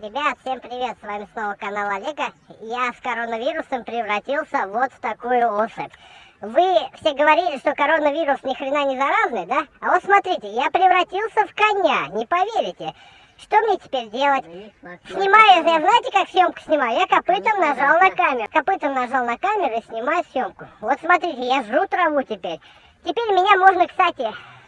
Ребят, всем привет, с вами снова канал Олега. Я с коронавирусом превратился вот в такую особь. Вы все говорили, что коронавирус ни хрена не заразный, да? А вот смотрите, я превратился в коня, не поверите. Что мне теперь делать? Снимаю, я знаете, как съемку снимаю? Я копытом нажал на камеру. Копытом нажал на камеру и снимаю съемку. Вот смотрите, я жру траву теперь. Теперь меня можно, кстати,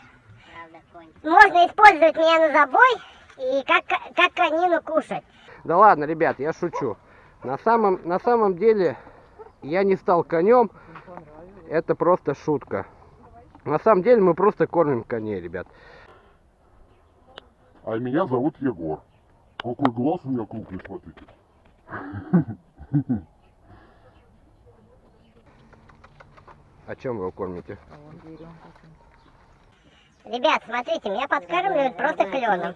можно использовать меня на забой и как конину кушать. Да ладно, ребят, я шучу. На самом деле я не стал конем. Это просто шутка. На самом деле мы просто кормим коней, ребят. А меня зовут Егор. Какой глаз у меня крупный, смотрите. О чем вы его кормите? Ребят, смотрите, меня подкармливают просто кленом.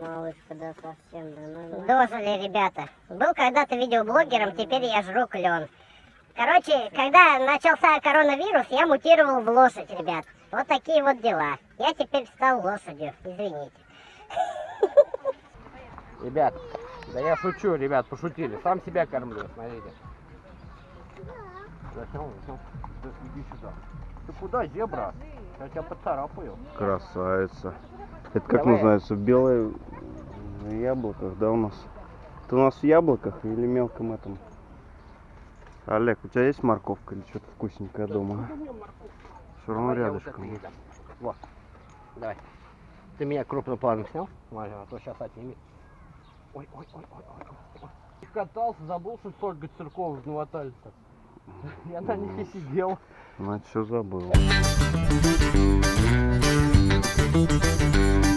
Дожили, ребята. Был когда-то видеоблогером, теперь я жру клен. Короче, когда начался коронавирус, я мутировал в лошадь, ребят. Вот такие вот дела. Я теперь стал лошадью, извините. Ребят, да я шучу, ребят, пошутили. Сам себя кормлю, смотрите. Иди сюда. Ты куда, зебра? Я тебя поцарапаю. Красавица. Это как Давай. называется? Белое в яблоках, да, у нас? Это у нас в яблоках или мелком этом? Олег, у тебя есть морковка или что-то вкусненькое дома? Все равно рядышком. Вот. Давай. Ты меня крупным планом снял? Смотри, а то сейчас отнимет. Ой. Катался, забыл, что столько церковных наватали-то. Я на них и сидел. Значит, все забыл.